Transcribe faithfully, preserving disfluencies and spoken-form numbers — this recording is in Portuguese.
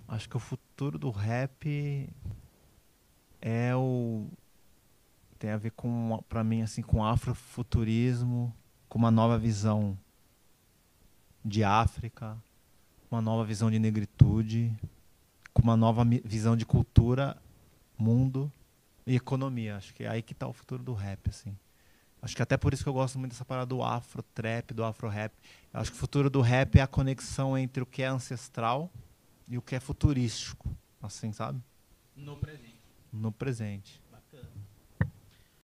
Acho que o futuro do rap é o tem a ver com, pra mim, assim, com afrofuturismo, com uma nova visão de África, uma nova visão de negritude, com uma nova mi- visão de cultura, mundo e economia. Acho que é aí que tá o futuro do rap, assim. Acho que até por isso que eu gosto muito dessa parada do afro-trap, do afro-rap. Eu acho que o futuro do rap é a conexão entre o que é ancestral e o que é futurístico, assim, sabe? No presente. No presente.